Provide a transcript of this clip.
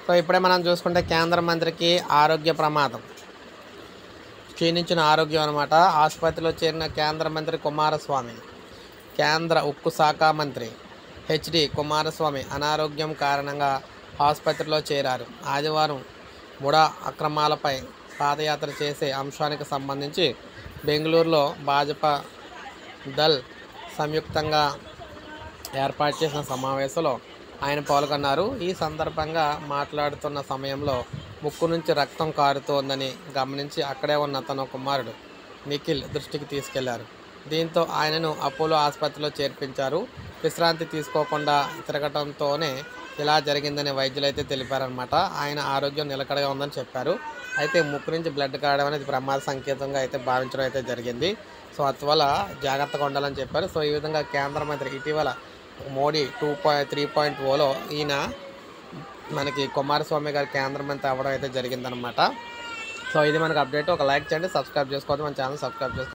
So ఇప్పుడే మనం చూసుకుంటే కేంద్ర మంత్రికి ఆరోగ్య ప్రమాదం, క్షీణించిన ఆరోగ్యం అనమాట. ఆసుపత్రిలో చేరిన కేంద్ర మంత్రి కుమారస్వామి. కేంద్ర ఉక్కు శాఖ మంత్రి హెచ్డి కుమారస్వామి అనారోగ్యం కారణంగా ఆసుపత్రిలో చేరారు. ఆదివారం ముడా అక్రమాలపై పాదయాత్ర చేసే అంశానికి సంబంధించి బెంగళూరులో భాజపా దళ్ సంయుక్తంగా ఏర్పాటు చేసిన సమావేశంలో ఆయన పాల్గొన్నారు. ఈ సందర్భంగా మాట్లాడుతున్న సమయంలో ముక్కు నుంచి రక్తం కారుతోందని గమనించి అక్కడే ఉన్న తన కుమారుడు నిఖిల్ దృష్టికి తీసుకెళ్లారు. దీంతో ఆయనను అపోలో ఆసుపత్రిలో చేర్పించారు. విశ్రాంతి తీసుకోకుండా తిరగటంతోనే ఇలా జరిగిందని వైద్యులు అయితే తెలిపారనమాట. ఆయన ఆరోగ్యం నిలకడగా ఉందని చెప్పారు. అయితే ముక్కు నుంచి బ్లడ్ కారడం అనేది ప్రమాద సంకేతంగా అయితే భావించడం అయితే జరిగింది. సో అందువల్ల జాగ్రత్తగా ఉండాలని చెప్పారు. సో ఈ విధంగా కేంద్ర మంత్రి ఇటీవల మోడీ 3.0లో ఈయన మనకి కుమారస్వామి గారు కేంద్ర మంత్రి అవ్వడం అయితే జరిగిందనమాట. సో ఇది మనకు అప్డేట్. ఒక లైక్ చేయండి, సబ్స్క్రైబ్ చేసుకోవద్దు, మన ఛానల్ సబ్స్క్రైబ్ చేసుకోండి.